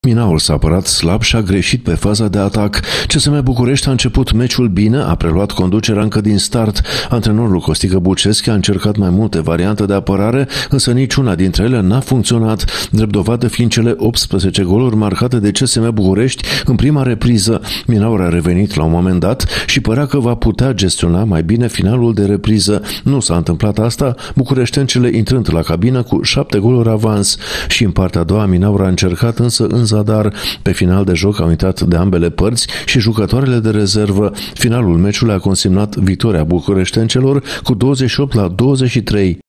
Minaur s-a apărat slab și a greșit pe faza de atac. CSM București a început meciul bine, a preluat conducerea încă din start. Antrenorul Costică Buceschi a încercat mai multe variante de apărare, însă niciuna dintre ele n-a funcționat, drept dovadă fiind cele 18 goluri marcate de CSM București în prima repriză. Minaur a revenit la un moment dat și părea că va putea gestiona mai bine finalul de repriză. Nu s-a întâmplat asta, bucureștencele intrând la cabină cu 7 goluri avans. Și în partea a doua Minaur a încercat, însă în zadar. Pe final de joc au intrat de ambele părți și jucătoarele de rezervă. Finalul meciului a consemnat victoria bucureștencelor cu 28-23.